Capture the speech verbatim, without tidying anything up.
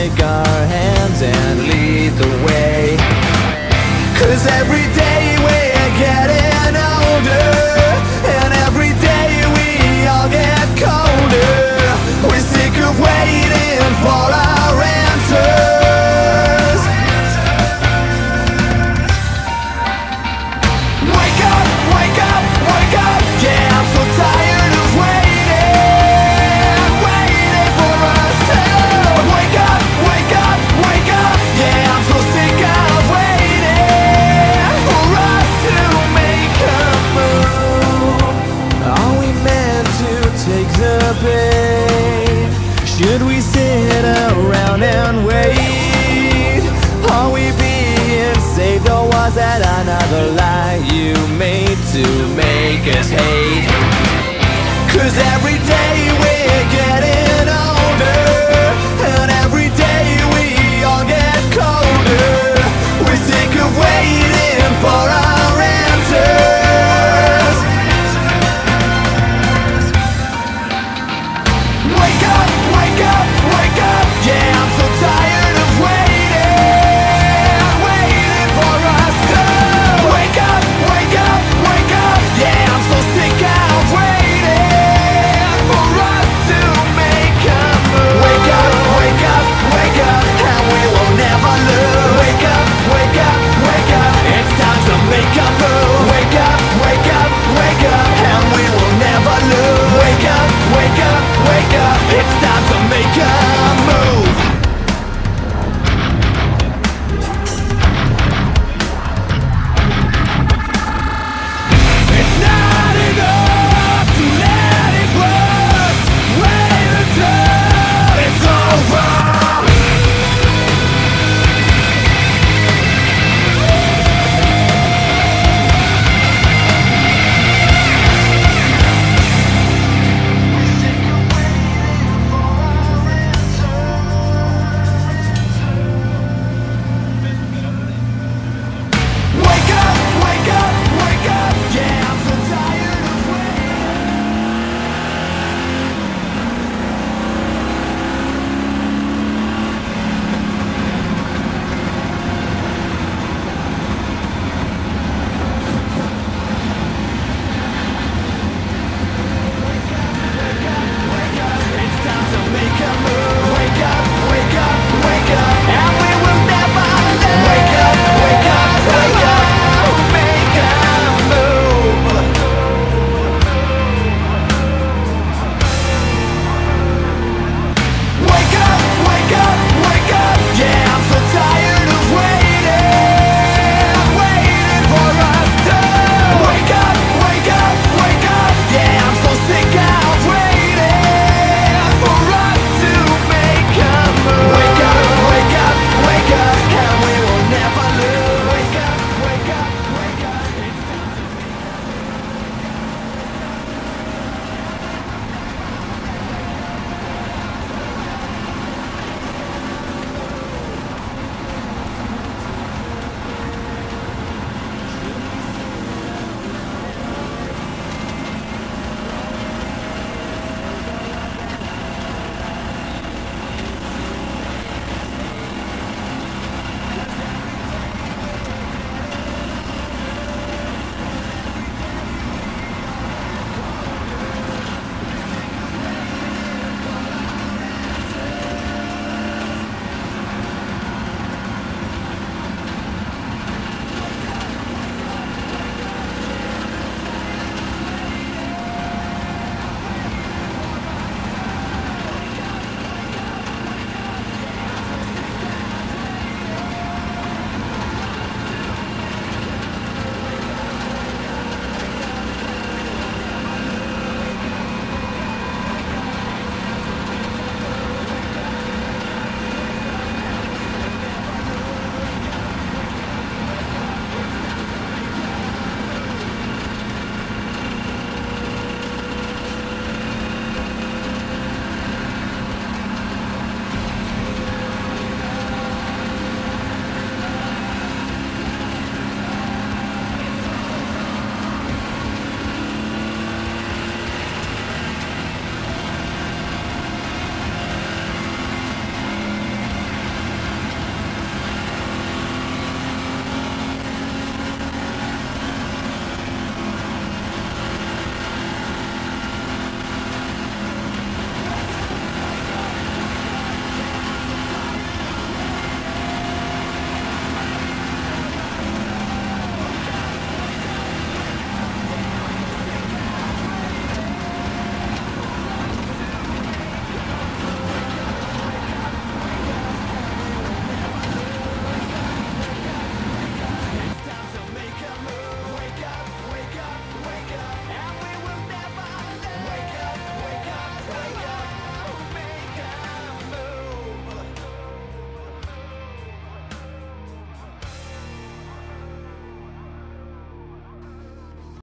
take our hands and lead the way. 'Cause every day we're getting older, and every day we all get colder. We're sick of waiting for our answers. Wake up, wake up, wake up. Yeah, I'm so tired of waiting, waiting for us to wake up, wake up, wake up. Yeah, I'm so sick of waiting for us to make a move. Are we meant to take the bait? Should we sit around and wait? Are we being saved, or was that another lie you made to make us hate? 'Cause every day we're getting